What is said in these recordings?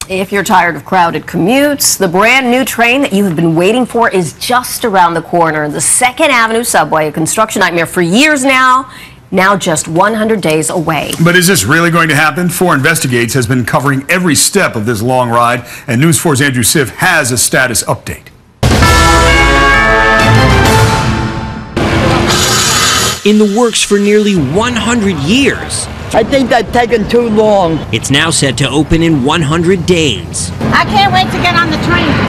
If you're tired of crowded commutes, the brand new train that you have been waiting for is just around the corner. The 2nd Avenue subway, a construction nightmare for years now just 100 days away. But is this really going to happen? 4 Investigates has been covering every step of this long ride, and News 4's Andrew Siff has a status update. In the works for nearly 100 years. I think that's taken too long. It's now set to open in 100 days. I can't wait to get on the train.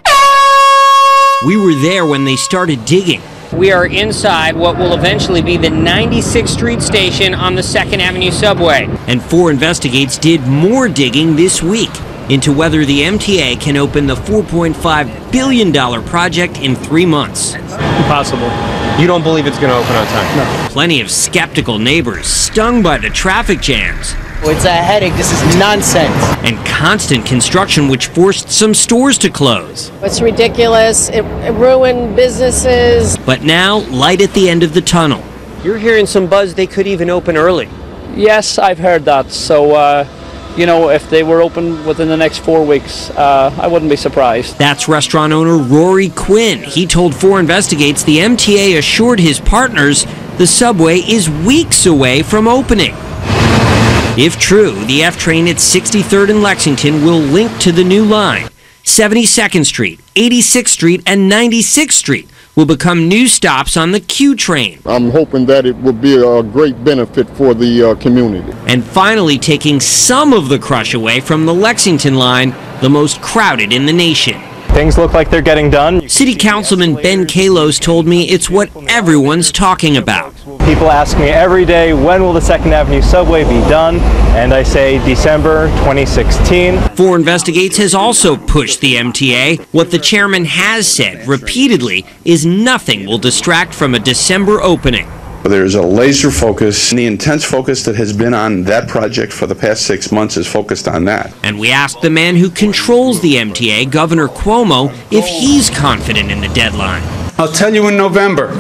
We were there when they started digging. We are inside what will eventually be the 96th Street station on the 2nd Avenue subway. And 4 Investigates did more digging this week into whether the MTA can open the $4.5 billion project in 3 months. Impossible. You don't believe it's going to open on time? No. Plenty of skeptical neighbors stung by the traffic jams. It's a headache. This is nonsense. And constant construction, which forced some stores to close. It's ridiculous. It ruined businesses. But now, light at the end of the tunnel. You're hearing some buzz they could even open early. Yes, I've heard that. So, you know, if they were open within the next 4 weeks, I wouldn't be surprised. That's restaurant owner Rory Quinn. He told 4 Investigates the MTA assured his partners the subway is weeks away from opening. If true, the F train at 63rd and Lexington will link to the new line. 72nd Street, 86th Street, and 96th Street will become new stops on the Q train. I'm hoping that it will be a great benefit for the community. And finally taking some of the crush away from the Lexington line, the most crowded in the nation. Things look like they're getting done. City Councilman Ben Kalos told me it's what everyone's talking about. People ask me every day, when will the 2nd Avenue subway be done? And I say December 2016. 4 Investigates has also pushed the MTA. What the chairman has said repeatedly is nothing will distract from a December opening. There's a laser focus, and the intense focus that has been on that project for the past 6 months is focused on that. And we asked the man who controls the MTA, Governor Cuomo, if he's confident in the deadline. I'll tell you in November.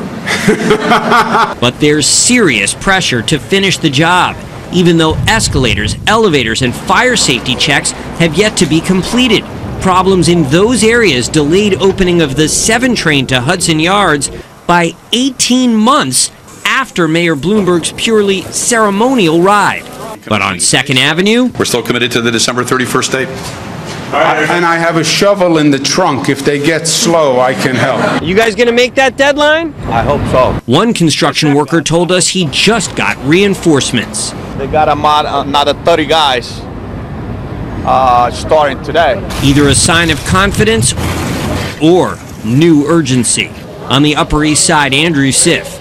But there's serious pressure to finish the job, even though escalators, elevators, and fire safety checks have yet to be completed. Problems in those areas delayed opening of the 7 train to Hudson Yards by 18 months after Mayor Bloomberg's purely ceremonial ride. But on 2nd Avenue, we're still committed to the December 31st date. And I have a shovel in the trunk. If they get slow, I can help. You guys gonna make that deadline? I hope so. One construction worker told us he just got reinforcements. They got another 30 guys starting today. Either a sign of confidence or new urgency. On the Upper East Side, Andrew Siff,